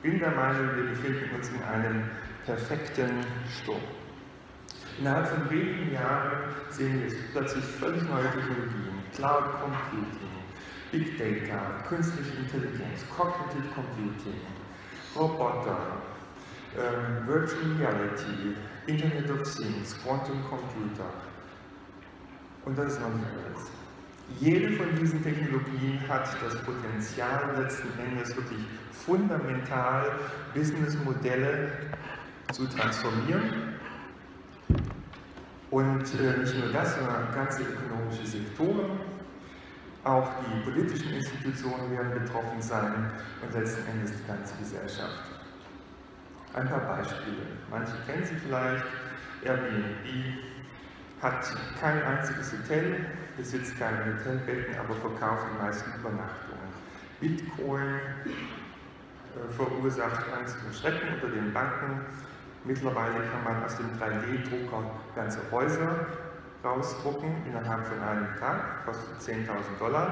bin der Meinung, wir befinden uns in einem perfekten Sturm. Innerhalb von wenigen Jahren sehen wir plötzlich völlig neue Technologien, Cloud Computing, Big Data, künstliche Intelligenz, Cognitive Computing, Roboter, Virtual Reality, Internet of Things, Quantum Computer. Und das ist noch nicht alles. Jede von diesen Technologien hat das Potenzial, letzten Endes wirklich fundamental Businessmodelle zu transformieren. Und nicht nur das, sondern ganze ökonomische Sektoren. Auch die politischen Institutionen werden betroffen sein und letzten Endes die ganze Gesellschaft. Ein paar Beispiele. Manche kennen sie vielleicht. Airbnb hat kein einziges Hotel, besitzt keine Hotelbetten, aber verkauft die meisten Übernachtungen. Bitcoin verursacht Angst und Schrecken unter den Banken. Mittlerweile kann man aus dem 3D-Drucker ganze Häuser rausdrucken innerhalb von einem Tag, kostet $10.000.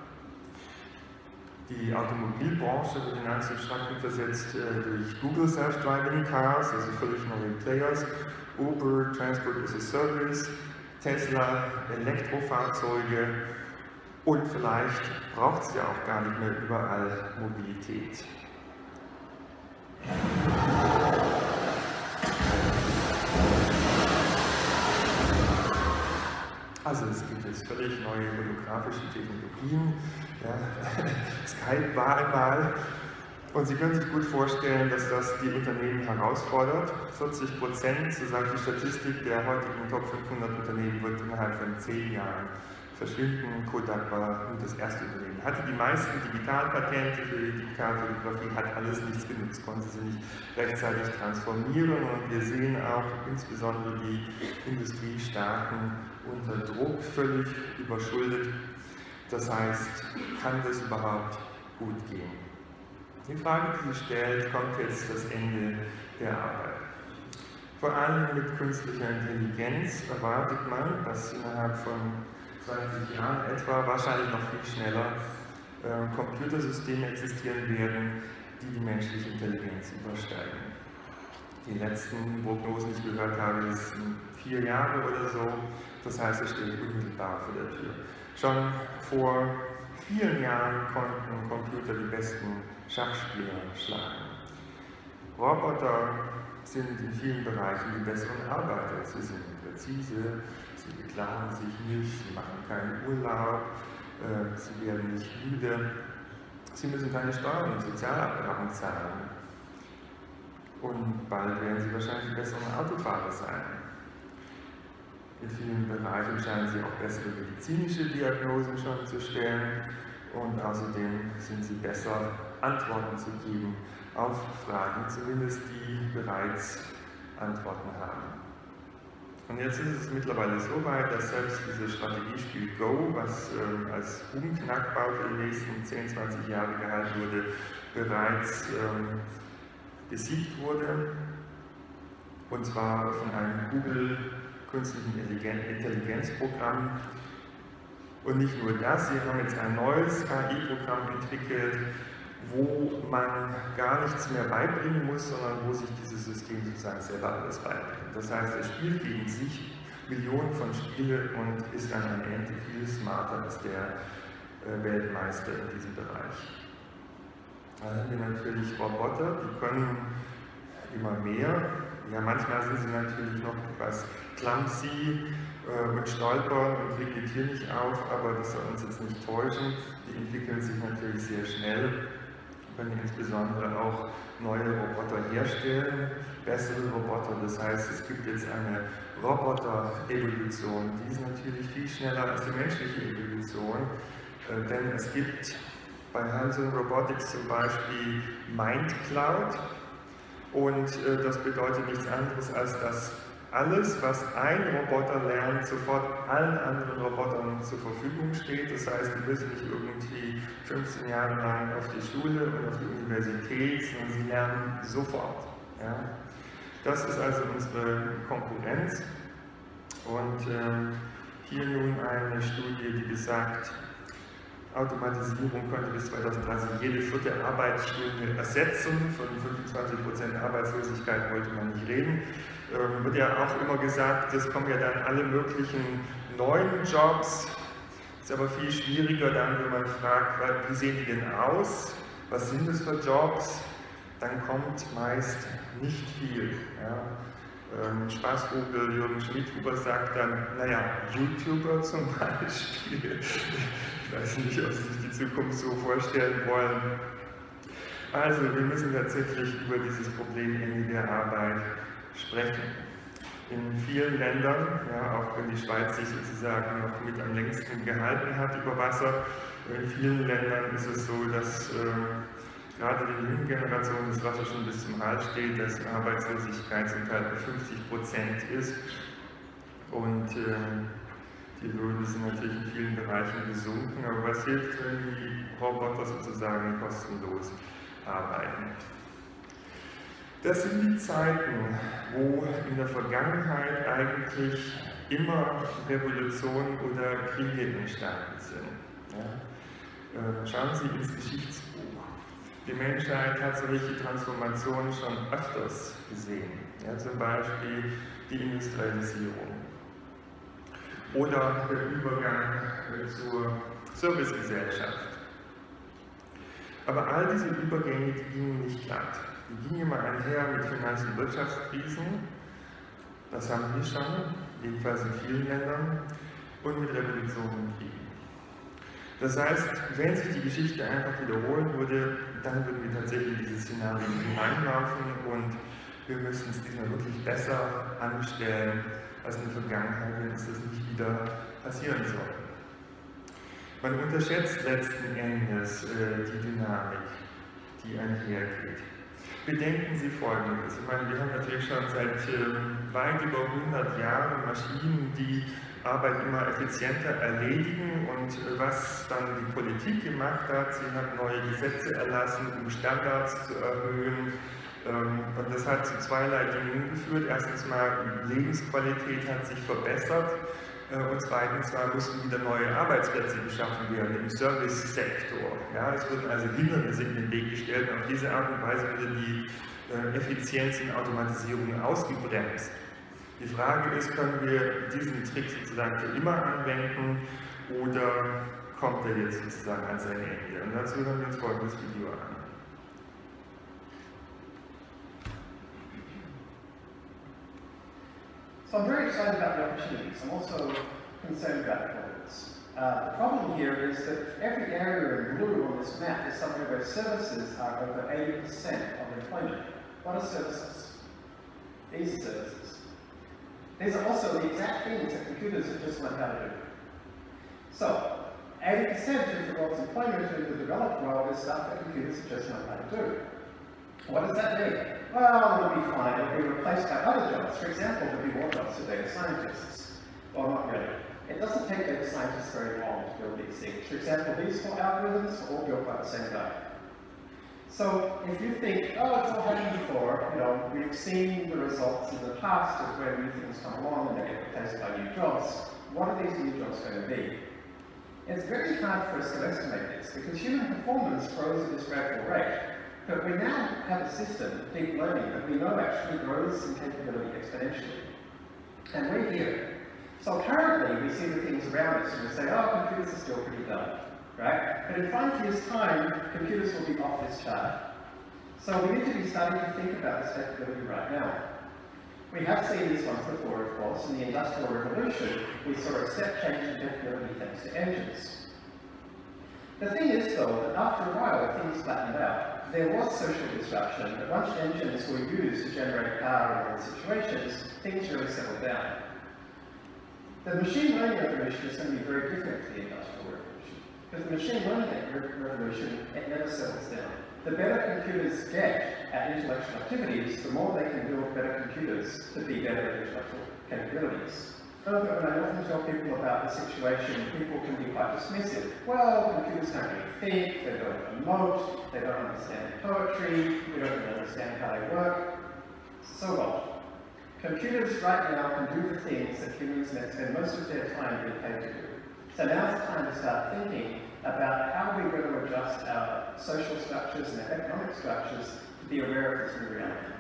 Die Automobilbranche wird in Angst und Schrecken versetzt durch Google Self-Driving Cars, also völlig neue Players, Uber, Transport as a Service, Tesla, Elektrofahrzeuge und vielleicht braucht es ja auch gar nicht mehr überall Mobilität. Also es gibt jetzt völlig neue holographische Technologien. Ja. Skype war einmal. Und Sie können sich gut vorstellen, dass das die Unternehmen herausfordert. 40%, so sagt die Statistik der heutigen Top 500 Unternehmen, wird innerhalb von 10 Jahren verschwinden. Kodak war das erste Unternehmen. Hatte die meisten Digitalpatente für die Digitalfotografie, hat alles nichts genutzt, konnte sie nicht rechtzeitig transformieren. Und wir sehen auch insbesondere die Industriestaaten unter Druck, völlig überschuldet. Das heißt, kann das überhaupt gut gehen? Die Frage, die sich stellt, kommt jetzt das Ende der Arbeit. Vor allem mit künstlicher Intelligenz erwartet man, dass innerhalb von 20 Jahren etwa, wahrscheinlich noch viel schneller, Computersysteme existieren werden, die die menschliche Intelligenz übersteigen. Die letzten Prognosen, die ich gehört habe, ist 4 Jahre oder so. Das heißt, es steht unmittelbar vor der Tür. Schon vor vielen Jahren konnten Computer die besten Schachspieler schlagen. Roboter sind in vielen Bereichen die besseren Arbeiter. Sie sind präzise, sie beklagen sich nicht, sie machen keinen Urlaub, sie werden nicht müde, sie müssen keine Steuern und Sozialabgaben zahlen. Und bald werden sie wahrscheinlich die besseren Autofahrer sein. In vielen Bereichen scheinen sie auch bessere medizinische Diagnosen schon zu stellen und außerdem sind sie besser, Antworten zu geben auf Fragen, zumindest die bereits Antworten haben. Und jetzt ist es mittlerweile so weit, dass selbst dieses Strategiespiel Go, was als unknackbar für die nächsten 10, 20 Jahre gehalten wurde, bereits besiegt wurde, und zwar von einem Google künstlichen Intelligenzprogramm. Und nicht nur das, sie haben jetzt ein neues KI-Programm entwickelt, wo man gar nichts mehr beibringen muss, sondern wo sich dieses System sozusagen selber alles beibringt. Das heißt, es spielt gegen sich Millionen von Spielen und ist dann am Ende viel smarter als der Weltmeister in diesem Bereich. Dann haben wir natürlich Roboter, die können immer mehr. Ja, manchmal sind sie natürlich noch etwas clumsy und stolpern und kriegen die Tür nicht auf, aber das soll uns jetzt nicht täuschen. Die entwickeln sich natürlich sehr schnell, können insbesondere auch neue Roboter herstellen, bessere Roboter. Das heißt, es gibt jetzt eine Roboter-Evolution, die ist natürlich viel schneller als die menschliche Evolution, denn es gibt bei Hanson Robotics zum Beispiel MindCloud. Und das bedeutet nichts anderes, als dass alles, was ein Roboter lernt, sofort allen anderen Robotern zur Verfügung steht. Das heißt, die müssen nicht irgendwie 15 Jahre lang auf die Schule und auf die Universität, sondern sie lernen sofort. Ja? Das ist also unsere Konkurrenz. Und hier nun eine Studie, die besagt, Automatisierung könnte bis 2030 jede 4. Arbeitsstunde ersetzen. Von 25% Arbeitslosigkeit wollte man nicht reden. Wird ja auch immer gesagt, es kommen ja dann alle möglichen neuen Jobs. Ist aber viel schwieriger dann, wenn man fragt, wie sehen die denn aus? Was sind das für Jobs? Dann kommt meist nicht viel. Ja. Spaßvogel Jürgen Schmidhuber sagt dann, naja, YouTuber zum Beispiel. Ich weiß nicht, ob Sie sich die Zukunft so vorstellen wollen. Also, wir müssen tatsächlich über dieses Problem Ende der Arbeit sprechen. In vielen Ländern, ja, auch wenn die Schweiz sich sozusagen noch mit am längsten gehalten hat über Wasser, in vielen Ländern ist es so, dass gerade die jungen Generationen das Wasser schon bis zum Hals steht, dass die Arbeitslosigkeit zum Teil bei 50% ist und die Löhne sind natürlich in vielen Bereichen gesunken, aber was hilft, wenn die Roboter sozusagen kostenlos arbeiten? Das sind die Zeiten, wo in der Vergangenheit eigentlich immer Revolutionen oder Kriege entstanden sind. Ja? Schauen Sie ins Geschichtsbuch. Die Menschheit hat solche Transformationen schon öfters gesehen, ja, zum Beispiel die Industrialisierung oder der Übergang zur Servicegesellschaft. Aber all diese Übergänge, die gingen nicht glatt. Die gingen immer einher mit Finanz- und Wirtschaftskrisen, das haben wir schon, jedenfalls in vielen Ländern, und mit Revolutionen und Kriegen. Das heißt, wenn sich die Geschichte einfach wiederholen würde, dann würden wir tatsächlich in dieses Szenario hineinlaufen und wir müssen es diesmal wirklich besser anstellen als in der Vergangenheit, wenn es das nicht wieder passieren soll. Man unterschätzt letzten Endes die Dynamik, die einhergeht. Bedenken Sie Folgendes. Ich meine, wir haben natürlich schon seit weit über 100 Jahren Maschinen, die Arbeit immer effizienter erledigen und was dann die Politik gemacht hat, sie hat neue Gesetze erlassen, um Standards zu erhöhen und das hat zu zweierlei Dingen geführt. Erstens mal, Lebensqualität hat sich verbessert und zweitens mal mussten wieder neue Arbeitsplätze geschaffen werden im Servicesektor. Ja, es wurden also Hindernisse in den Weg gestellt und auf diese Art und Weise wurde die Effizienz in Automatisierung ausgebremst. Die Frage ist, können wir diesen Trick sozusagen für immer anwenden oder kommt er jetzt sozusagen an sein Ende? Und dazu hören wir uns folgendes Video an. So I'm very excited about the opportunities. I'm also concerned about the problems. The problem here is that every area in blue on this map is somewhere where services are over 80% of employment. What are services? These are services. These are also the exact things that computers have just learned how to do. So, 80% of the world's employment in the developed world is stuff that computers have just learned how to do. What does that mean? Well, it'll be fine. It'll be replaced by other jobs. For example, there'll be more jobs for data scientists. Well, not really. It doesn't take data scientists very long to build these things. For example, these 4 algorithms are all built by the same guy. So if you think, oh, it's all happened before, you know, we've seen the results in the past of where new things come along and they get replaced by new jobs, what are these new jobs going to be? It's very hard for us to estimate this because human performance grows at this gradual rate. But we now have a system, deep learning, that we know actually grows in capability exponentially. And we're here. So currently we see the things around us and we say, oh, computers are still pretty dumb. Right? But in 5 years' time, computers will be off this chart. So we need to be starting to think about this capability right now. We have seen this once before, of course. In the Industrial Revolution, we saw a step change in capability thanks to engines. The thing is, though, that after a while, things flattened out. There was social disruption, but once engines were used to generate power in all situations, things really settled down. The machine learning revolution is going to be very different to the Industrial Revolution. Because the machine learning revolution, it never settles down. The better computers get at intellectual activities, the more they can build better computers to be better at intellectual capabilities. However, when I often tell people about the situation, people can be quite dismissive. Well, computers can't really think, they don't emote, they don't understand poetry, we don't really understand how they work. So what? Computers right now can do the things that humans spend most of their time being paid to do. So now it's time to start thinking about how we're going to adjust our social structures and our economic structures to be aware of this new reality.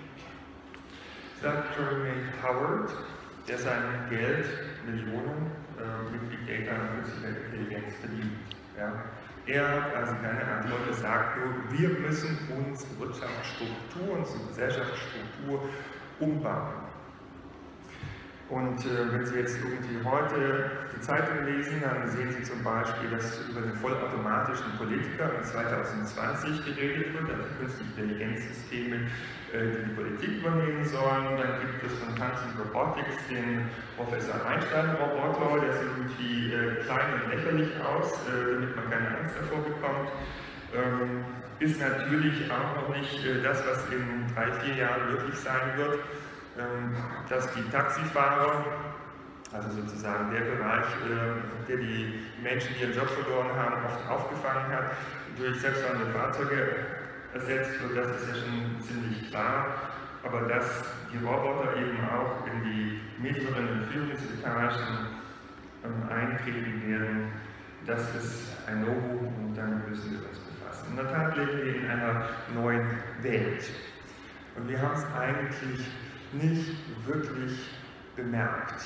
Sagt Jeremy Howard, der sein Geld, Millionen, mit Big Data und künstlicher Intelligenz verdient. Ja? Er hat also keine Antwort, er sagt nur, wir müssen unsere Wirtschaftsstruktur, unsere Gesellschaftsstruktur umbauen. Und wenn Sie jetzt irgendwie heute die Zeitung lesen, dann sehen Sie zum Beispiel, dass über den vollautomatischen Politiker in 2020 geredet wird, also künstliche Intelligenzsysteme, die die Politik übernehmen sollen. Dann gibt es von Hansen Robotics den Professor Einstein-Roboter, der sieht irgendwie klein und lächerlich aus, damit man keine Angst davor bekommt. Ist natürlich auch noch nicht das, was in 3-4 Jahren wirklich sein wird. Dass die Taxifahrer, also sozusagen der Bereich, der die Menschen, die ihren Job verloren haben, oft aufgefangen hat, durch selbstfahrende Fahrzeuge ersetzt wird, das ist ja schon ziemlich klar. Aber dass die Roboter eben auch in die mittleren Führungsetagen eintreten werden, das ist ein Novum und damit müssen wir uns befassen. In der Tat leben wir in einer neuen Welt und wir haben es eigentlich nicht wirklich bemerkt.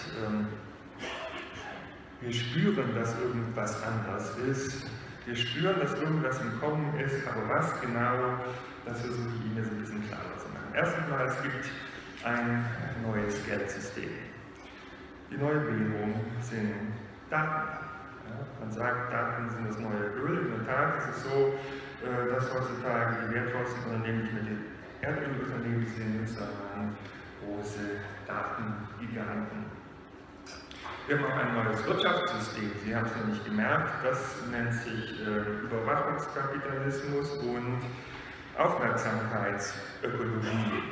Wir spüren, dass irgendwas anders ist. Wir spüren, dass irgendwas im Kommen ist, aber was genau, das versuche ich Ihnen jetzt ein bisschen klarer zu machen. Erstmal, es gibt ein neues Geldsystem. Die neue Währung sind Daten. Ja, man sagt, Daten sind das neue Öl. In der Tat ist es so, dass heutzutage die wertvollsten Unternehmen nicht mehr die Erdölunternehmen sind, sondern große Datengiganten. Wir haben auch ein neues Wirtschaftssystem. Sie haben es noch nicht gemerkt. Das nennt sich Überwachungskapitalismus und Aufmerksamkeitsökonomie.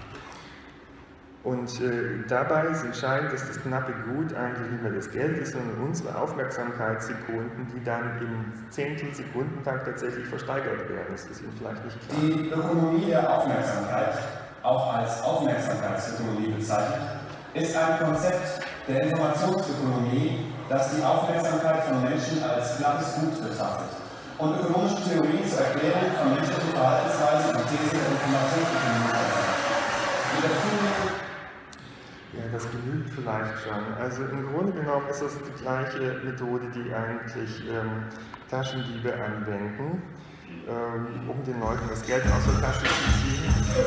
Und dabei ist entscheidend, dass das knappe Gut eigentlich nicht mehr das Geld ist, sondern unsere Aufmerksamkeitssekunden, die dann im Zehntelsekundentakt tatsächlich versteigert werden. Das ist Ihnen vielleicht nicht klar. Die Ökonomie der Aufmerksamkeit, auch als Aufmerksamkeitsökonomie bezeichnet, ist ein Konzept der Informationsökonomie, das die Aufmerksamkeit von Menschen als knappes Gut betrachtet und ökonomische Theorien zur Erklärung von menschlichen Verhaltensweisen und These der Informationsökonomie verwendet. Ja, das genügt vielleicht schon. Also im Grunde genommen ist das die gleiche Methode, die eigentlich Taschendiebe anwenden, um den Leuten das Geld aus der Tasche zu ziehen.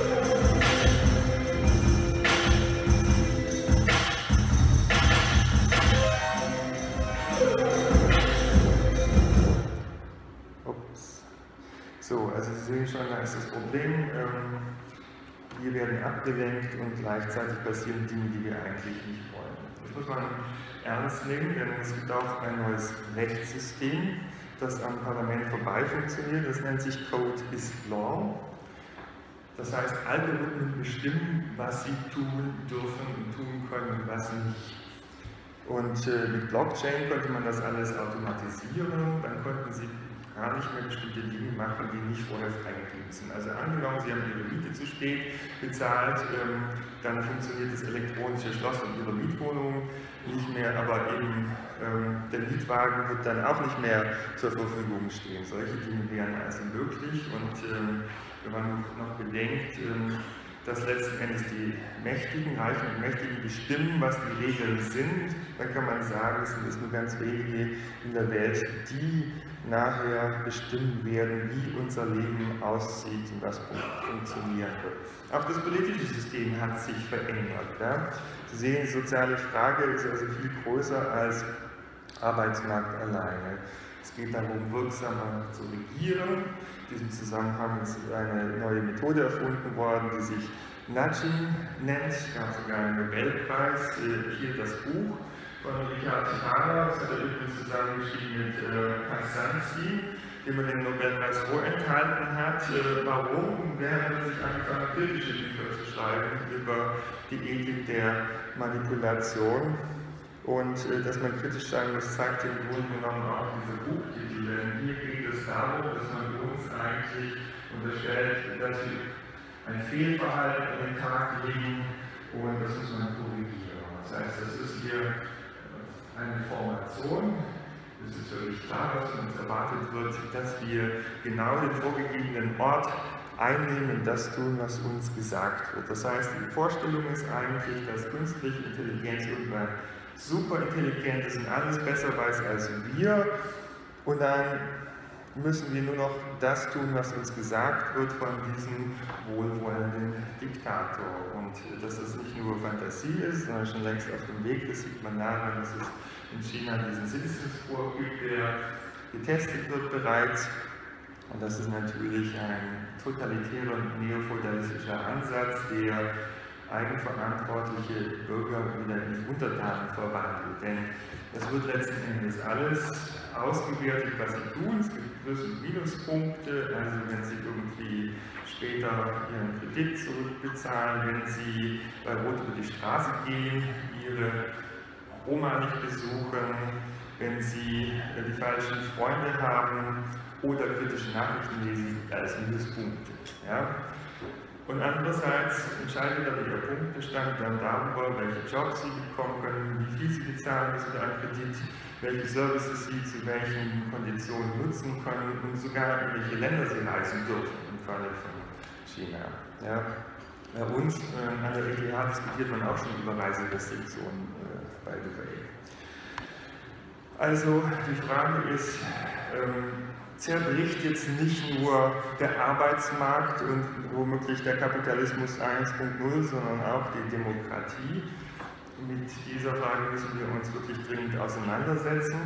Ups. So, also Sie sehen schon, da ist das Problem. Wir werden abgelenkt und gleichzeitig passieren Dinge, die wir eigentlich nicht wollen. Das muss man ernst nehmen, denn es gibt auch ein neues Rechtssystem, das am Parlament vorbei funktioniert. Das nennt sich Code is Law. Das heißt, Algorithmen bestimmen, was sie tun dürfen und tun können und was nicht. Und mit Blockchain konnte man das alles automatisieren, dann konnten sie gar nicht mehr bestimmte Dinge machen, die nicht vorher freigegeben sind. Also angenommen, Sie haben Ihre Miete zu spät bezahlt, dann funktioniert das elektronische Schloss von Ihrer Mietwohnung nicht mehr, aber eben der Mietwagen wird dann auch nicht mehr zur Verfügung stehen. Solche Dinge wären also möglich und wenn man noch bedenkt, dass letzten Endes die Mächtigen, Reichen und Mächtigen bestimmen, was die Regeln sind, dann kann man sagen, es sind nur ganz wenige in der Welt, die nachher bestimmen werden, wie unser Leben aussieht und was funktionieren wird. Auch das politische System hat sich verändert. Ja? Sie sehen, die soziale Frage ist also viel größer als Arbeitsmarkt alleine. Es geht darum, wirksamer zu regieren. In diesem Zusammenhang ist eine neue Methode erfunden worden, die sich Nudging nennt. Es gab sogar einen Nobelpreis. Hier das Buch von Richard Thaler, das hat er übrigens zusammengeschrieben mit Kaczynski, dem er den Nobelpreis vorenthalten hat. Warum? Während er sich angefangen, kritische Bücher zu schreiben über die Ethik der Manipulation. Und dass man kritisch sein muss, zeigt im Grunde genommen auch diese Buchtitel. Denn hier geht es darum, dass man uns eigentlich unterstellt, dass wir ein Fehlverhalten an den Tag legen und das muss man korrigieren. Das heißt, das ist hier eine Formation, es ist völlig klar, was von uns erwartet wird, dass wir genau den vorgegebenen Ort einnehmen, das tun, was uns gesagt wird. Das heißt, die Vorstellung ist eigentlich, dass künstliche Intelligenz irgendwann super intelligent ist und alles besser weiß als wir, und dann müssen wir nur noch das tun, was uns gesagt wird von diesem wohlwollenden Diktator. Und dass das nicht nur Fantasie ist, sondern schon längst auf dem Weg, das sieht man daran, dass es in China diesen Citizens-Score gibt, der getestet wird bereits. Und das ist natürlich ein totalitärer und neofeudalistischer Ansatz, der eigenverantwortliche Bürger wieder in Untertanen verwandelt. Denn es wird letzten Endes alles ausgewertet, was sie tun. Es gibt Plus- und Minuspunkte, also wenn sie irgendwie später ihren Kredit zurückbezahlen, wenn sie bei Rot über die Straße gehen, ihre Oma nicht besuchen, wenn sie die falschen Freunde haben oder kritische Nachrichten lesen, als Minuspunkte. Ja? Und andererseits entscheidet aber ihr Punktestand dann darüber, welche Jobs sie bekommen können, wie viel sie bezahlen müssen an Kredit, welche Services sie zu welchen Konditionen nutzen können und sogar in welche Länder sie reisen dürfen, im Falle von China. Ja. Bei uns an der ETH diskutiert man auch schon über Reiserestriktionen, by the way. Also die Frage ist, zerbricht jetzt nicht nur der Arbeitsmarkt und womöglich der Kapitalismus 1.0, sondern auch die Demokratie. Mit dieser Frage müssen wir uns wirklich dringend auseinandersetzen.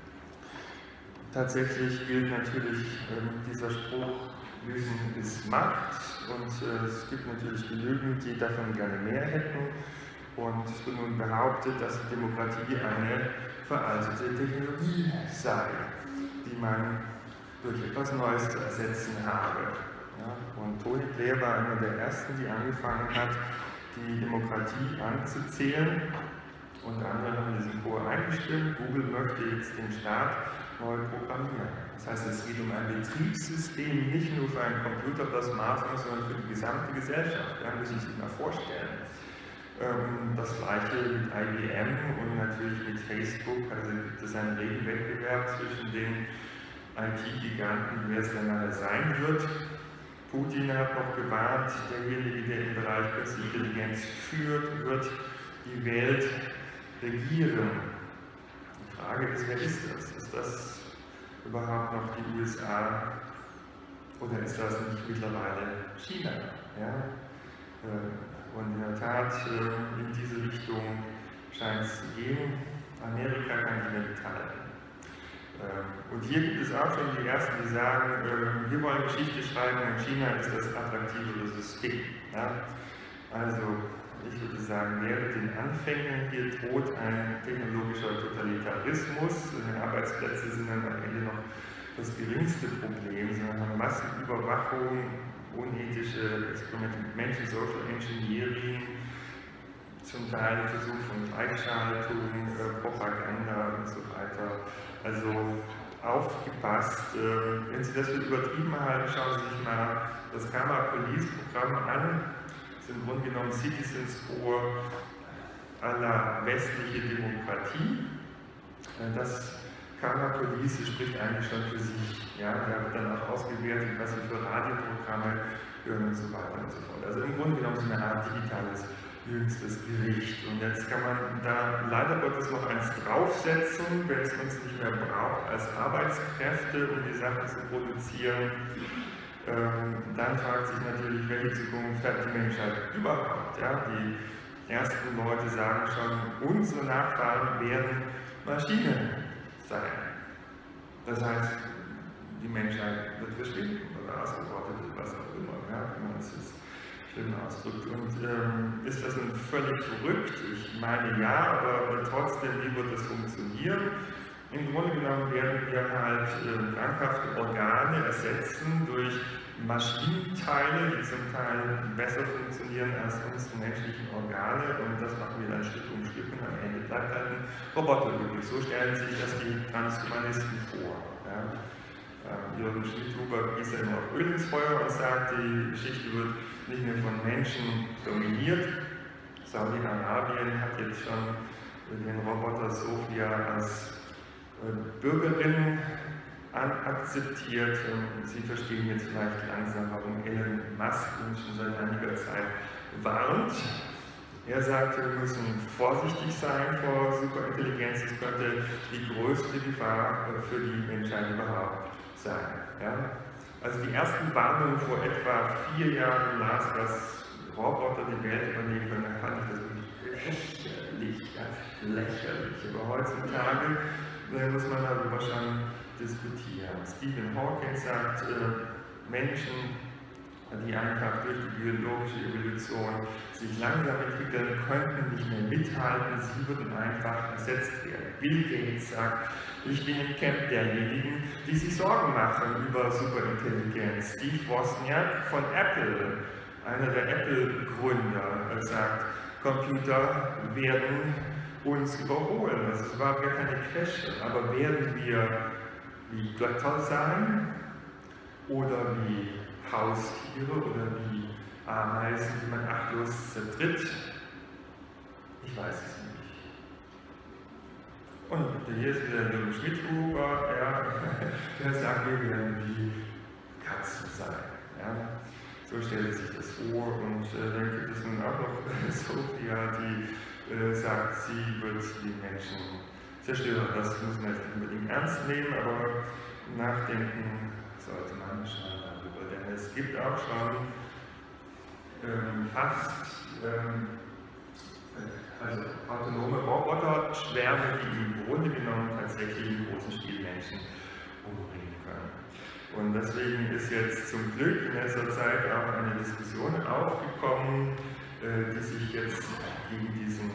Tatsächlich gilt natürlich dieser Spruch, Wissen ist Macht, und es gibt natürlich genügend, die davon gerne mehr hätten. Und es wird nun behauptet, dass die Demokratie eine veraltete Technologie sei, die man durch etwas Neues zu ersetzen habe. Ja, und Tony Blair war einer der ersten, die angefangen hat, die Demokratie anzuzählen, und andere haben diesen Chor eingestimmt. Google möchte jetzt den Staat neu programmieren. Das heißt, es geht um ein Betriebssystem, nicht nur für einen Computer, das Smartphone, sondern für die gesamte Gesellschaft. Ja, müssen Sie sich mal vorstellen. Das gleiche mit IBM und natürlich mit Facebook. Also gibt es einen regen Wettbewerb zwischen den IT-Giganten, wer es denn nachher sein wird. Putin hat noch gewarnt, derjenige, der im Bereich Künstliche Intelligenz führt, wird die Welt regieren. Die Frage ist, wer ist das? Ist das überhaupt noch die USA oder ist das nicht mittlerweile China? Ja? Und in der Tat, in diese Richtung scheint es zu gehen. Amerika kann nicht mehr mithalten. Und hier gibt es auch schon die Ersten, die sagen, wir wollen Geschichte schreiben und China ist das attraktivere System. Ja? Also ich würde sagen, während den Anfängen hier droht ein technologischer Totalitarismus. Arbeitsplätze sind dann am Ende noch das geringste Problem, sondern Massenüberwachung, unethische Experimente mit Menschen, Social Engineering, zum Teil Versuch von Gleichschaltung, Propaganda und so weiter. Also aufgepasst, wenn Sie das für übertrieben halten, schauen Sie sich mal das Karma Police Programm an. Das ist im Grunde genommen Citizens Score à la westliche Demokratie. Das Karma Police spricht eigentlich schon für sich. Ja? Da wird dann auch ausgewertet, was Sie für Radioprogramme hören und so weiter und so fort. Also im Grunde genommen so eine Art digitales jüngstes Gericht. Und jetzt kann man da leider Gottes noch eins draufsetzen, wenn es uns nicht mehr braucht als Arbeitskräfte, um die Sachen zu produzieren. Dann fragt sich natürlich, welche Zukunft hat die Menschheit überhaupt. Ja? Die ersten Leute sagen schon, unsere Nachfahren werden Maschinen sein. Das heißt, die Menschheit wird verschwinden oder ausgerottet, was auch immer. Ja? Wenn man es jetzt ausdrückt. Und ist das nun völlig verrückt? Ich meine ja, aber trotzdem, wie wird das funktionieren? Im Grunde genommen werden wir halt krankhafte Organe ersetzen durch Maschinenteile, die zum Teil besser funktionieren als unsere menschlichen Organe, und das machen wir dann Stück um Stück und am Ende bleibt halt ein Roboter übrig. So stellen sich das die Transhumanisten vor. Ja? Jürgen Schmidhuber gießt ja immer auch Öl ins Feuer und sagt, die Geschichte wird nicht mehr von Menschen dominiert. Saudi-Arabien hat jetzt schon den Roboter Sophia als Bürgerinnen akzeptiert. Sie verstehen jetzt vielleicht langsam, warum Elon Musk uns schon seit einiger Zeit warnt. Er sagte, wir müssen vorsichtig sein vor Superintelligenz, es könnte die größte Gefahr für die Menschheit überhaupt sein. Ja? Also die ersten Warnungen vor etwa 4 Jahren las, dass Roboter die Welt übernehmen können, da fand ich das wirklich lächerlich, ja? Lächerlich. Aber heutzutage muss man darüber schon diskutieren. Stephen Hawking sagt, Menschen, die einfach durch die biologische Evolution sich langsam entwickeln, könnten nicht mehr mithalten, sie würden einfach ersetzt werden. Bill Gates sagt, ich bin im Camp derjenigen, die sich Sorgen machen über Superintelligenz. Steve Wozniak von Apple, einer der Apple-Gründer, sagt, Computer werden uns überholen. Das ist überhaupt gar keine Question, aber werden wir wie Götter sein oder wie Haustiere oder wie Ameisen, die man achtlos zertritt? Ich weiß es nicht. Und hier ist wieder Jürgen Schmidhuber, der sagt, wir werden wie Katzen sein. Ja? So stellt sich das vor. Und dann gibt es nun auch noch Sophia, die sagt, sie wird die Menschen zerstören. Das muss man jetzt nicht unbedingt ernst nehmen, aber nachdenken sollte man schon darüber. Denn es gibt auch schon also autonome Roboter-Schwärme, die im Grunde genommen tatsächlich im großen Stil Menschen umbringen können. Und deswegen ist jetzt zum Glück in letzter Zeit auch eine Diskussion aufgekommen, die sich jetzt gegen diesen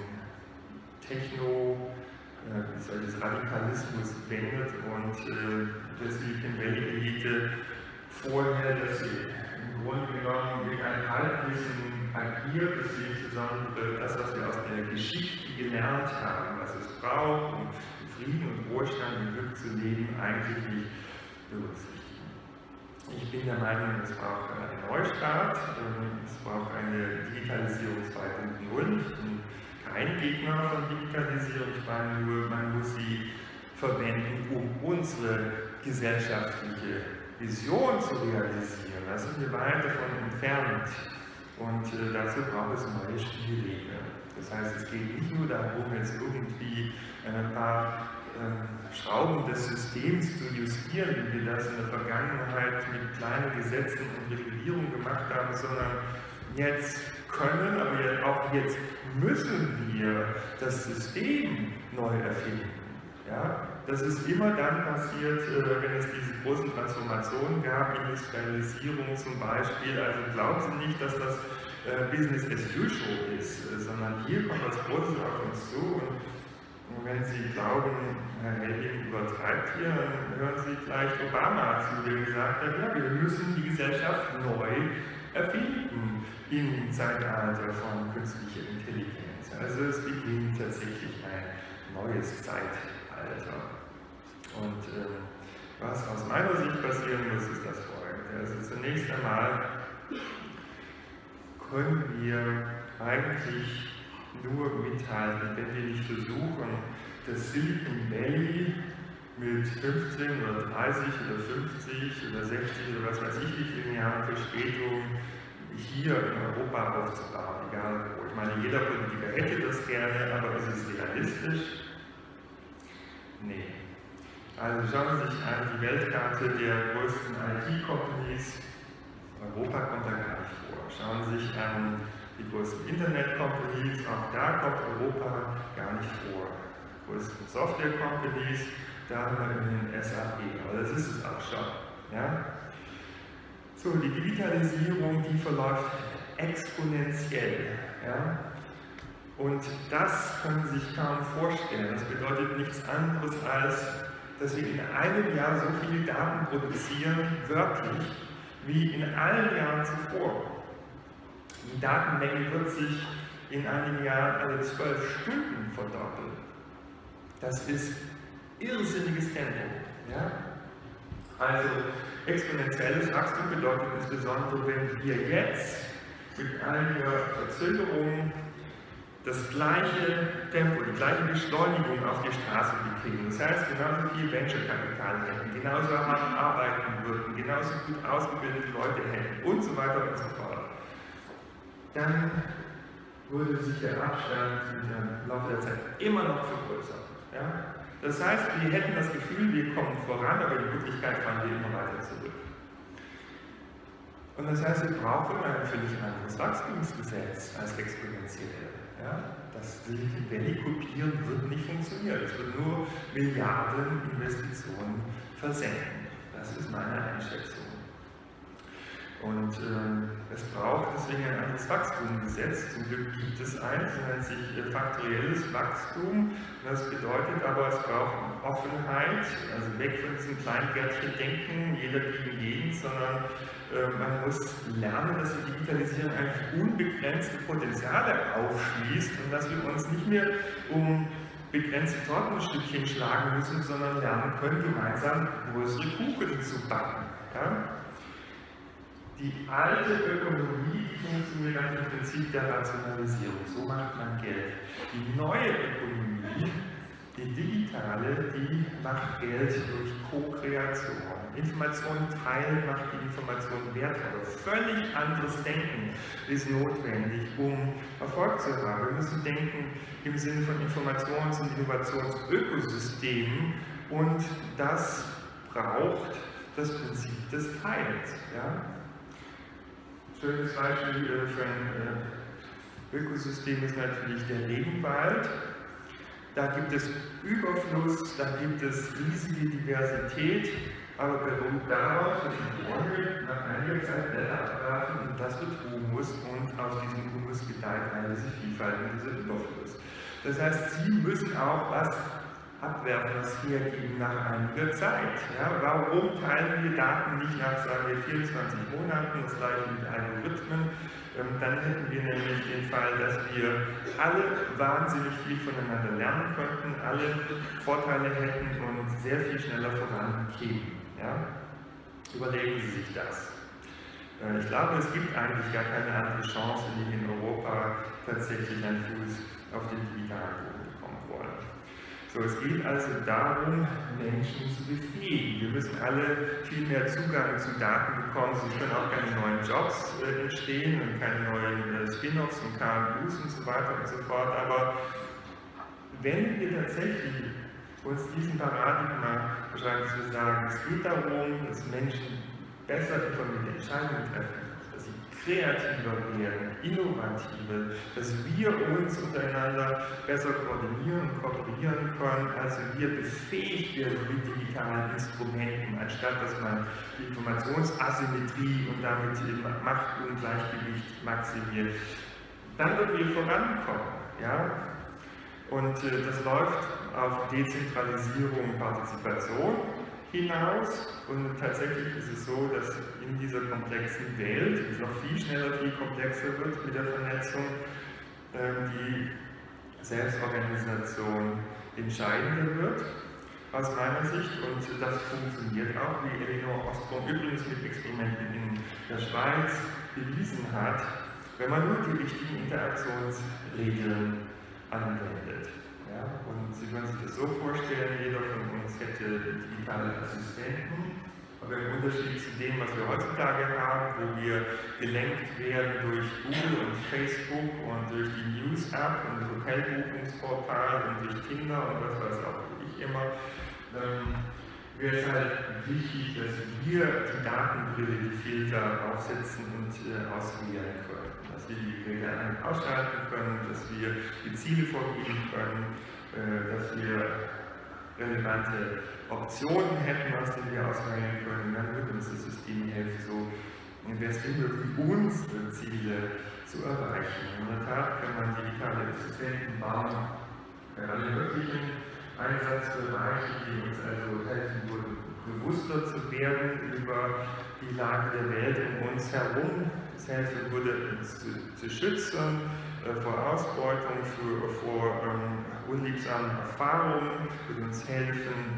Radikalismus wendet und der Silicon Valley Elite vorhält, dass sie im Grunde genommen mit einem Halbwissen agiert, dass sie insbesondere das, was wir aus der Geschichte gelernt haben, was es braucht, um Frieden und Wohlstand und Glück zu leben, eigentlich nicht berücksichtigen. Ich bin der Meinung, es braucht einen Neustart, es braucht eine Digitalisierung 2.0. Ich bin kein Gegner von Digitalisierung, ich meine nur, man muss sie verwenden, um unsere gesellschaftliche Vision zu realisieren. Da sind wir weit davon entfernt und dazu braucht es neue Spielregeln. Das heißt, es geht nicht nur darum, jetzt irgendwie ein paar Schrauben des Systems zu justieren, wie wir das in der Vergangenheit mit kleinen Gesetzen und Regulierungen gemacht haben, sondern jetzt können, aber auch jetzt müssen wir das System neu erfinden. Ja? Das ist immer dann passiert, wenn es diese großen Transformationen gab, Industrialisierung zum Beispiel. Also glauben Sie nicht, dass das Business as usual ist, sondern hier kommt was Großes auf uns zu. Und wenn Sie glauben, Herr Helbing übertreibt hier, dann hören Sie vielleicht Obama zu, der gesagt hat, ja, wir müssen die Gesellschaft neu erfinden im Zeitalter von künstlicher Intelligenz. Also es beginnt tatsächlich ein neues Zeitalter. Und was aus meiner Sicht passieren muss, ist das Folgende. Also zunächst einmal können wir eigentlich nur mithalten, wenn wir nicht versuchen, das Silicon Valley mit 15 oder 30 oder 50 oder 60 oder was weiß ich wie vielen Jahren Verspätung hier in Europa aufzubauen, egal wo. Ich meine, jeder Politiker hätte das gerne, aber ist es realistisch? Nee. Also schauen Sie sich an die Weltkarte der größten IT-Companies. Europa kommt da gar nicht vor. Schauen Sie sich an die größten Internet-Companies, auch da kommt Europa gar nicht vor. Die größten Software-Companies, da haben wir immerhin SAP, aber das ist es auch schon. Ja? So, die Digitalisierung, die verläuft exponentiell. Ja? Und das können Sie sich kaum vorstellen. Das bedeutet nichts anderes als, dass wir in einem Jahr so viele Daten produzieren, wörtlich, wie in allen Jahren zuvor. Die Datenmenge wird sich in einem Jahr alle 12 Stunden verdoppeln. Das ist irrsinniges Tempo. Ja? Also exponentielles Wachstum bedeutet insbesondere, wenn wir jetzt mit einiger Verzögerung das gleiche Tempo, die gleiche Beschleunigung auf die Straße kriegen. Das heißt, genauso viel Venture-Kapital hätten, genauso hart arbeiten würden, genauso gut ausgebildete Leute hätten und so weiter und so fort. Dann würde sich der Abstand mit dem Laufe der Zeit immer noch vergrößern. Ja? Das heißt, wir hätten das Gefühl, wir kommen voran, aber in Wirklichkeit fahren wir immer weiter zurück. Und das heißt, wir brauchen ein völlig anderes Wachstumsgesetz als exponentiell. Ja? Das Silicon Valley kopieren wird nicht funktionieren. Es wird nur Milliarden Investitionen versenken. Das ist meine Einschätzung. Und es braucht deswegen ein anderes Wachstumsgesetz. Zum Glück gibt es eins, das nennt sich faktorielles Wachstum. Das bedeutet aber, es braucht Offenheit, also weg von diesem Kleingärtchen-Denken, jeder gegen jeden, sondern man muss lernen, dass die Digitalisierung eigentlich unbegrenzte Potenziale aufschließt und dass wir uns nicht mehr um begrenzte Tortenstückchen schlagen müssen, sondern lernen können, gemeinsam größere Kuchen zu backen. Ja? Die alte Ökonomie, die funktioniert nach dem Prinzip der Rationalisierung. So macht man Geld. Die neue Ökonomie, die digitale, die macht Geld durch Co-Kreation. Informationen teilen macht die Information wertvoll. Völlig anderes Denken ist notwendig, um Erfolg zu haben. Wir müssen denken im Sinne von Informations- und Innovationsökosystemen und das braucht das Prinzip des Teilens. Ja? Schönes Beispiel für ein Ökosystem ist natürlich der Regenwald. Da gibt es Überfluss, da gibt es riesige Diversität, aber beruht darauf, dass die Bäume nach einiger Zeit Blätter abwerfen und das wird Humus und aus diesem Humus gedeiht eine gewisse Vielfalt und dieser Überfluss. Das heißt, sie müssen auch was abwerfen, was hergeben nach einiger Zeit. Ja, warum teilen wir Daten nicht nach, sagen wir, 24 Monaten, das gleiche mit Algorithmen? Dann hätten wir nämlich den Fall, dass wir alle wahnsinnig viel voneinander lernen könnten, alle Vorteile hätten und sehr viel schneller vorankämen. Ja? Überlegen Sie sich das. Ich glaube, es gibt eigentlich gar keine andere Chance, wie in Europa tatsächlich einen Fuß auf den digitalen Boden bekommen wollen. So, es geht also darum, Menschen zu befähigen. Wir müssen alle viel mehr Zugang zu Daten bekommen, sonst können auch keine neuen Jobs entstehen und keine neuen Spin-offs und KMUs und so weiter und so fort. Aber wenn wir tatsächlich uns diesen Paradigma beschreiben, dass wir sagen, es geht darum, dass Menschen besser informierte Entscheidungen treffen, dass sie kreativer werden, innovativer, dass wir uns untereinander besser koordinieren und kooperieren können, also wir befähigt werden mit digitalen Instrumenten, anstatt dass man die Informationsasymmetrie und damit eben Machtungleichgewicht maximiert. Dann werden wir vorankommen. Ja? Und das läuft auf Dezentralisierung und Partizipation hinaus und tatsächlich ist es so, dass in dieser komplexen Welt, die noch viel schneller, viel komplexer wird mit der Vernetzung, die Selbstorganisation entscheidender wird, aus meiner Sicht, und das funktioniert auch, wie Elinor Ostrom übrigens mit Experimenten in der Schweiz bewiesen hat, wenn man nur die richtigen Interaktionsregeln anwendet. Ja, und Sie können sich das so vorstellen, jeder von uns hätte digitale Assistenten, aber im Unterschied zu dem, was wir heutzutage haben, wo wir gelenkt werden durch Google und Facebook und durch die News-App und das Hotelbuchungsportal und durch Tinder und was weiß auch ich immer, wäre es halt wichtig, dass wir die Datenbrille, die Filter aufsetzen und auswählen können. Dass wir die Regeln ausschalten können, dass wir die Ziele vorgeben können, dass wir relevante Optionen hätten, aus denen wir auswählen können. Dann wird uns das System helfen, so möglich unsere Ziele zu erreichen. In der Tat kann man digitale Assistenten bauen bei allen möglichen Einsatzbereichen, die uns also helfen würden, bewusster zu werden über die Lage der Welt um uns herum. Es helfen würde, uns zu schützen vor Ausbeutung, vor unliebsamen Erfahrungen, würde uns helfen,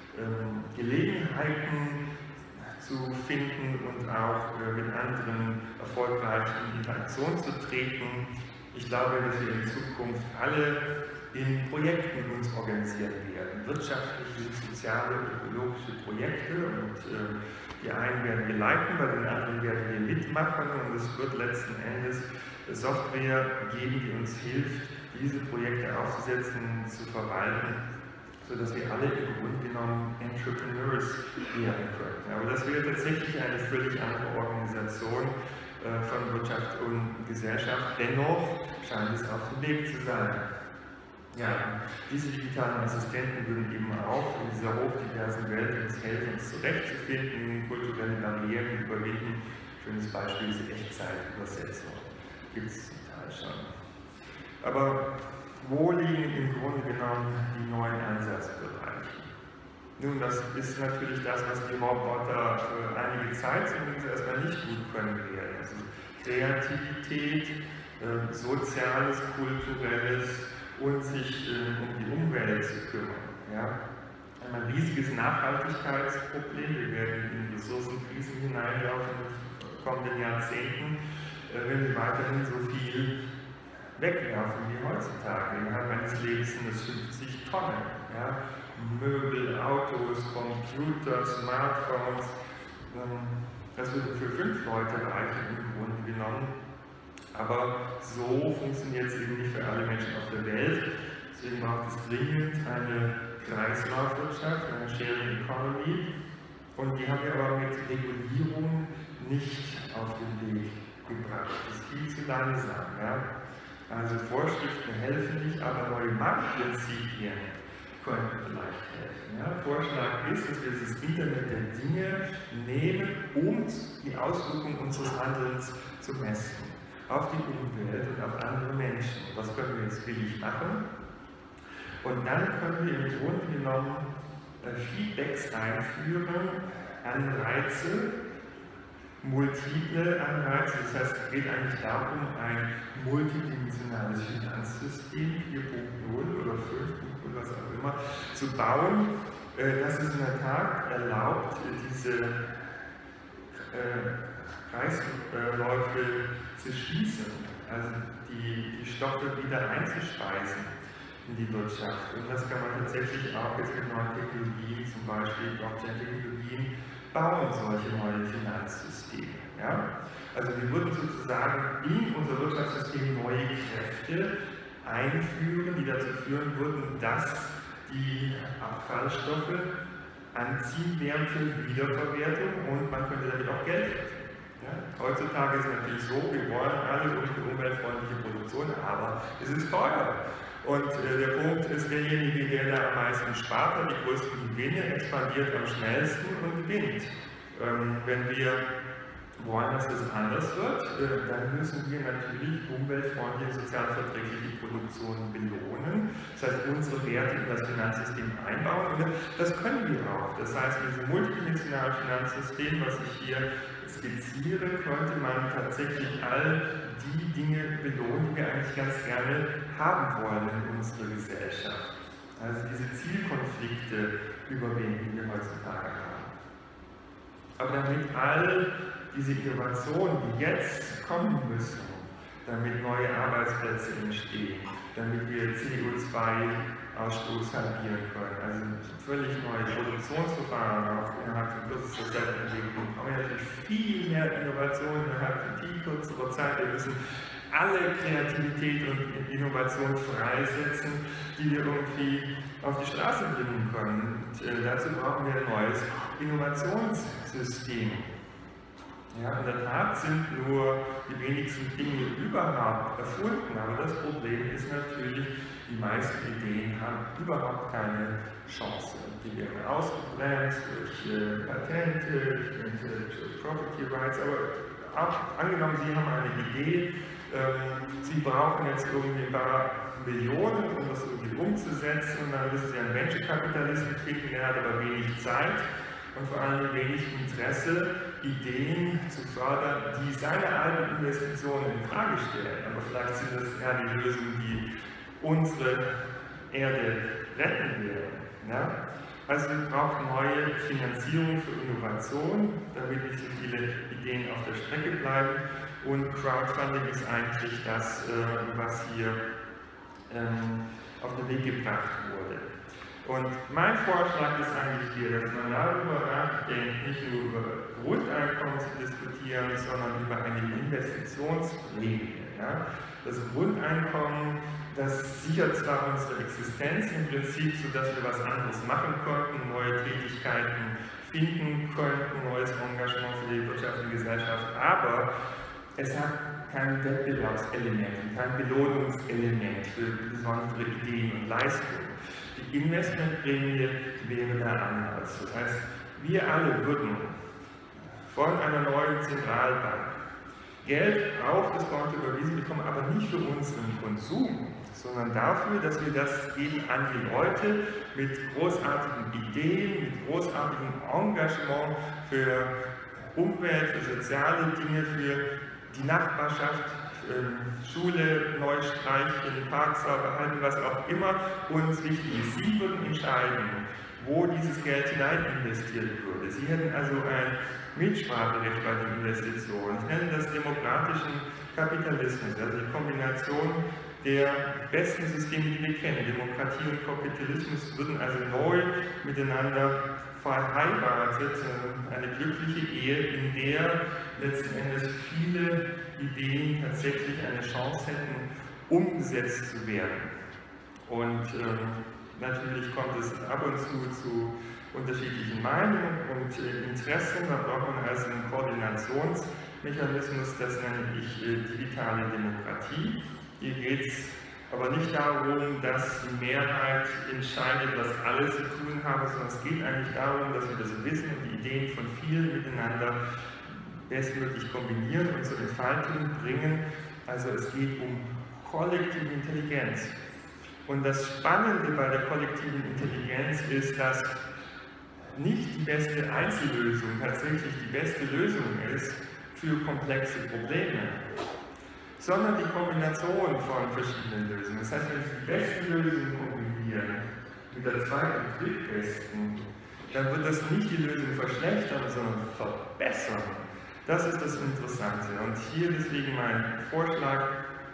Gelegenheiten zu finden und auch mit anderen erfolgreich in Interaktion zu treten. Ich glaube, dass wir in Zukunft alle in Projekten uns organisieren werden. Wirtschaftliche, soziale, ökologische Projekte, und die einen werden wir leiten, bei den anderen werden wir mitmachen, und es wird letzten Endes Software geben, die uns hilft, diese Projekte aufzusetzen, zu verwalten, sodass wir alle im Grunde genommen Entrepreneurs werden können. Aber das wäre tatsächlich eine völlig andere Organisation von Wirtschaft und Gesellschaft. Dennoch scheint es auf dem Weg zu sein. Ja, diese digitalen Assistenten würden eben auch in dieser hochdiversen Welt uns helfen, uns zurechtzufinden, kulturelle Barrieren überwinden. Schönes Beispiel ist die Echtzeitübersetzung. Gibt es zum Teil schon. Aber wo liegen im Grunde genommen die neuen Einsatzbereiche? Nun, das ist natürlich das, was die Roboter für einige Zeit zumindest erstmal nicht gut können werden. Also Kreativität, Soziales, Kulturelles und sich um die Umwelt zu kümmern. Ja? Ein riesiges Nachhaltigkeitsproblem. Wir werden in Ressourcenkrisen hineinlaufen in den kommenden Jahrzehnten, wenn wir weiterhin so viel wegwerfen wie heutzutage. Innerhalb eines Lebens sind es 50 Tonnen. Ja? Möbel, Autos, Computer, Smartphones. Das würde für 5 Leute reichen im Grunde genommen. Aber so funktioniert es eben nicht für alle Menschen auf der Welt. Deswegen braucht es dringend eine Kreislaufwirtschaft, eine Sharing Economy. Und die haben wir aber mit Regulierung nicht auf den Weg gebracht. Das ist viel zu langsam. Ja? Also Vorschriften helfen nicht, aber neue Marktprinzipien könnten vielleicht helfen. Ja? Vorschlag ist, dass wir das Internet der Dinge nehmen, um die Auswirkungen unseres Handelns zu messen. Auf die Umwelt und auf andere Menschen. Das können wir jetzt billig machen. Und dann können wir im Grunde genommen Feedbacks einführen, Anreize, multiple Anreize. Das heißt, es geht eigentlich darum, ein multidimensionales Finanzsystem 4.0 oder 5.0, was auch immer, zu bauen, das es in der Tat erlaubt, diese Kreisläufe zu schließen, also die Stoffe wieder einzuspeisen in die Wirtschaft. Und das kann man tatsächlich auch jetzt mit neuen Technologien, zum Beispiel Blockchain-Technologien, bauen, solche neue Finanzsysteme. Ja? Also wir würden sozusagen in unser Wirtschaftssystem neue Kräfte einführen, die dazu führen würden, dass die Abfallstoffe anziehen werden für Wiederverwertung, und man könnte damit auch Geld verdienen. Ja? Heutzutage ist es natürlich so, wir wollen alle umweltfreundliche Produktion, aber es ist teuer. Und der Punkt ist, derjenige, der da am meisten spart, hat die größten Gewinne, expandiert am schnellsten und gewinnt. Wenn wir wollen, dass es anders wird, dann müssen wir natürlich umweltfreundliche, sozialverträgliche Produktion belohnen. Das heißt, unsere Werte in das Finanzsystem einbauen. Und das können wir auch. Das heißt, mit diesem multidimensionalen Finanzsystem, was ich hier skizziere, könnte man tatsächlich all die Dinge belohnen, die wir eigentlich ganz gerne haben wollen in unserer Gesellschaft. Also diese Zielkonflikte überwinden, die wir heutzutage haben. Aber damit all diese Innovationen, die jetzt kommen müssen, damit neue Arbeitsplätze entstehen, damit wir CO2-Ausstoß halbieren können, also völlig neue Produktionsverfahren auch innerhalb von kürzester Zeit entwickeln, brauchen wir natürlich viel mehr Innovationen innerhalb von viel kürzerer Zeit. Wir müssen alle Kreativität und Innovation freisetzen, die wir irgendwie auf die Straße bringen können. Und dazu brauchen wir ein neues Innovationssystem. Ja, in der Tat sind nur die wenigsten Dinge überhaupt erfunden, aber das Problem ist natürlich, die meisten Ideen haben überhaupt keine Chance. Die werden ausgebremst durch Patente, durch Intellectual Property Rights, aber auch angenommen, Sie haben eine Idee, Sie brauchen jetzt irgendwie ein paar Millionen, um das irgendwie umzusetzen, und dann müssen Sie einen Venture-Kapitalisten finden, der hat aber wenig Zeit und vor allem wenig Interesse, Ideen zu fördern, die seine alten Investitionen in Frage stellen. Aber vielleicht sind das eher die Lösungen, die unsere Erde retten werden. Ja? Also wir brauchen neue Finanzierung für Innovation, damit nicht so viele Ideen auf der Strecke bleiben. und Crowdfunding ist eigentlich das, was hier auf den Weg gebracht wurde. Und mein Vorschlag ist eigentlich hier, dass man darüber nachdenkt, nicht nur über Grundeinkommen zu diskutieren, sondern über eine Investitionsprämie. Ja? Das Grundeinkommen, das sichert zwar unsere Existenz im Prinzip, sodass wir was anderes machen konnten, neue Tätigkeiten finden konnten, neues Engagement für die Wirtschaft und Gesellschaft, aber es hat kein Wettbewerbselement, kein Belohnungselement für besondere Ideen und Leistungen. Die Investmentprämie wäre da anders. Das heißt, wir alle würden von einer neuen Zentralbank Geld auf das Konto überwiesen bekommen, aber nicht für unseren Konsum, sondern dafür, dass wir das eben an die Leute mit großartigen Ideen, mit großartigem Engagement für Umwelt, für soziale Dinge, für die Nachbarschaft, Schule neu streichen, Parks sauber halten, was auch immer uns wichtig ist. Sie würden entscheiden, wo dieses Geld hinein investiert würde. Sie hätten also ein Mitspracherecht bei den Investitionen. Ich nenne das demokratischen Kapitalismus, also die Kombination der besten Systeme, die wir kennen. Demokratie und Kapitalismus würden also neu miteinander verheiratet, eine glückliche Ehe, in der letzten Endes viele Ideen tatsächlich eine Chance hätten, umgesetzt zu werden. Und natürlich kommt es ab und zu unterschiedlichen Meinungen und Interessen. Da braucht man also einen Koordinationsmechanismus, das nenne ich digitale Demokratie. Hier geht es aber nicht darum, dass die Mehrheit entscheidet, was alle zu tun haben, sondern es geht eigentlich darum, dass wir das Wissen und die Ideen von vielen miteinander bestmöglich kombinieren und zur Entfaltung bringen. Also es geht um kollektive Intelligenz. Und das Spannende bei der kollektiven Intelligenz ist, dass nicht die beste Einzellösung tatsächlich die beste Lösung ist für komplexe Probleme, sondern die Kombination von verschiedenen Lösungen. Das heißt, wenn Sie die beste Lösung kombinieren mit der zweiten und drittbesten, dann wird das nicht die Lösung verschlechtern, sondern verbessern. Das ist das Interessante. Und hier deswegen mein Vorschlag,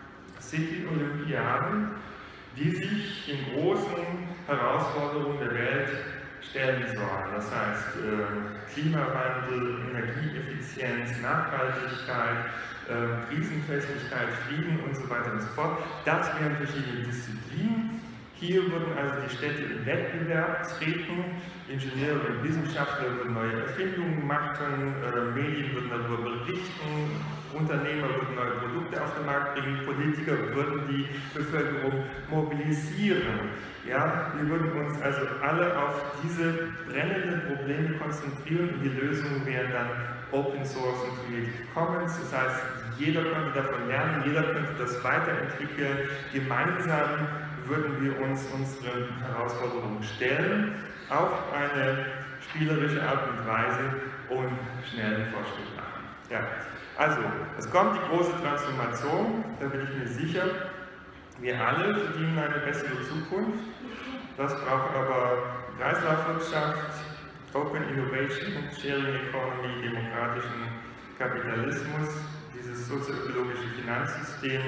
City-Olympiaden, die sich den großen Herausforderungen der Welt stellen sollen. Das heißt Klimawandel, Energieeffizienz, Nachhaltigkeit, Krisenfestigkeit, Frieden und so weiter und so fort. Das wären verschiedene Disziplinen. Hier würden also die Städte in Wettbewerb treten, Ingenieure und Wissenschaftler würden neue Erfindungen machen, Medien würden darüber berichten, Unternehmer würden neue Produkte auf den Markt bringen, Politiker würden die Bevölkerung mobilisieren. Ja, wir würden uns also alle auf diese brennenden Probleme konzentrieren und die Lösungen wären dann Open Source und Creative Commons. Das heißt, jeder könnte davon lernen, jeder könnte das weiterentwickeln. Gemeinsam würden wir uns unseren Herausforderungen stellen, auf eine spielerische Art und Weise und schnellen Fortschritt machen. Ja. Also, es kommt die große Transformation, da bin ich mir sicher. Wir alle verdienen eine bessere Zukunft. Das braucht aber Kreislaufwirtschaft, Open Innovation, Sharing Economy, demokratischen Kapitalismus, dieses sozioökologische Finanzsystem,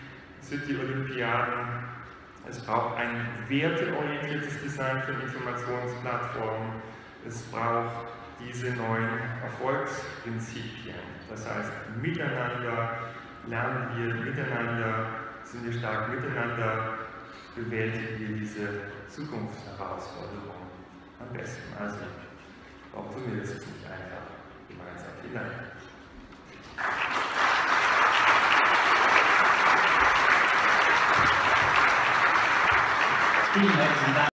City-Olympiaden. Es braucht ein werteorientiertes Design von Informationsplattformen. Es braucht diese neuen Erfolgsprinzipien. Das heißt, miteinander lernen wir, miteinander sind wir stark, miteinander bewältigen wir diese Zukunftsherausforderungen am besten. Also, auch tun wir das jetzt nicht einfach gemeinsam. Vielen Dank. Vielen herzlichen Dank.